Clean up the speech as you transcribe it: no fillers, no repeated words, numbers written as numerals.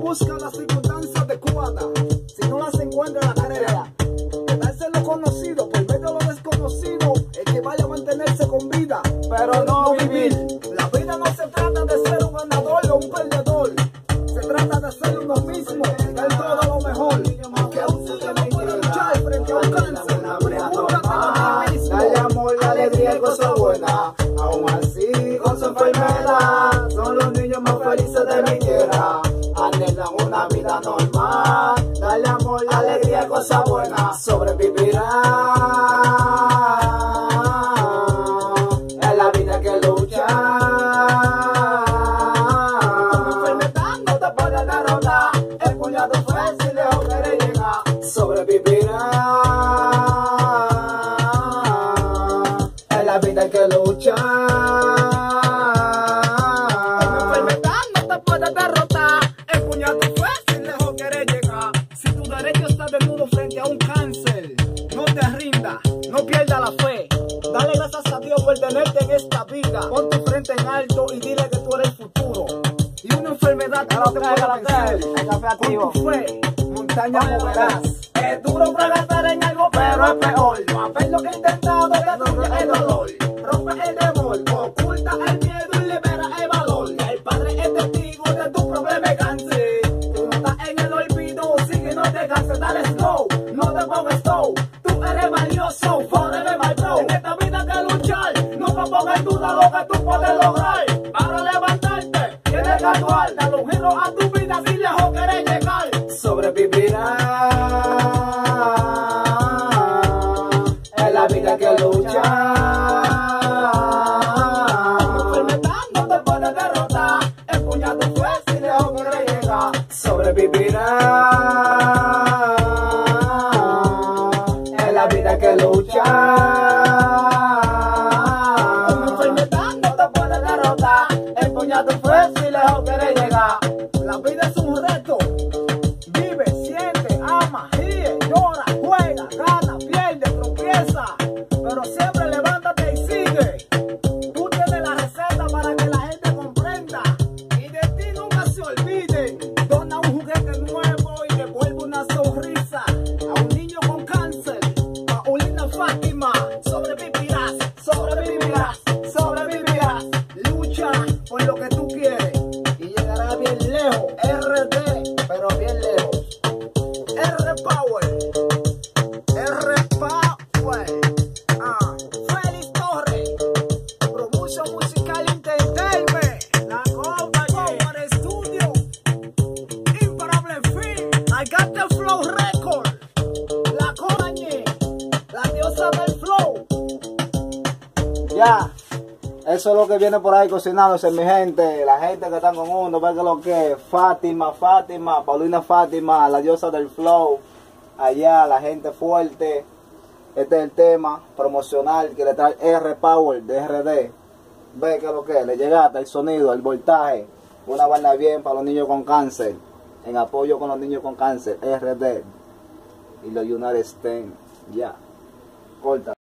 busca las circunstancias adecuadas. Si no las encuentra, la crea. Dárselo conocido por medio de lo desconocido, el que vaya a mantenerse con vida, pero no vivir. La vida no se trata de ser un ganador o un perdedor. Se trata de ser uno mismo, dar todo lo mejor. Que aún si usted no puede luchar frente a un cáncer, dale amor, la alegría y cosas buenas. Aún así, con su enfermedad, son los niños más felices de mi tierra. Anhelan una vida normal. Dale amor, la alegría y cosas buenas. Sobrevivirá. Es la vida que lucha. Con enfermedad no te puedes derrotar. El puñado fuerte y lejos quiere llegar. Sobrevivirá. Es la vida que lucha. No pierda la fe, dale gracias a Dios por tenerte en esta vida. Pon tu frente en alto y dile que tú eres el futuro. Y una enfermedad que no te pueda vencer. Con tu fe, montaña moverás. Es duro fracasar en algo, pero es peor no haber lo que he intentado, destruye el dolor. Rompe el temor, oculta el miedo y libera el valor. El Padre es testigo de tu problema y cáncer. Tú no estás en el olvido, sigue, no te canses, dale slow, no te pongas slow. Eres valioso, forever my bro. En esta vida hay que luchar, nunca pongas en duda lo que tú puedes lograr. Para levantarte, tienes que actuar. Dale un giro a tu vida si lejos quieres llegar. Sobrevivirá. Es la vida que lucha. Tu enfermedad no te puede derrotar. Empuña tu fe si lejos quieres llegar. Sobrevivirá. La vida que lucha. Una enfermedad no te puede derrotar. Empuña tu fuerza y lejos quieres llegar. La vida es un reto. Vive, siente, ama, ríe, llora, juega, gana, pierde, tropieza. Pero siempre levántate y sigue. Tú tienes la receta para que la gente comprenda. Y de ti nunca se olviden. Dona un juguete nuevo y devuelve una sonrisa a un niño con cáncer. Fátima, sobrevivirás, sobrevivirás, sobrevivirás. Lucha por lo que tú quieres y llegarás bien lejos. RD, pero bien lejos. R-Power, R-Power. Félix Torres, Promotion Musical Entertainment, La Compañía, Power Studio, Imparable Film, I Got the Flow Record, La Compañía, la diosa del flow. Ya, eso es lo que viene por ahí cocinándose, mi gente. La gente que está con uno, ve que lo que es Fátima, Paulina Fátima, la diosa del flow. Allá, la gente fuerte. Este es el tema promocional que le trae R-Power de RD. Ve que lo que es, le llega hasta el sonido, el voltaje. Una vaina bien para los niños con cáncer. En apoyo con los niños con cáncer, RD. Y los United States. Ya. Corta.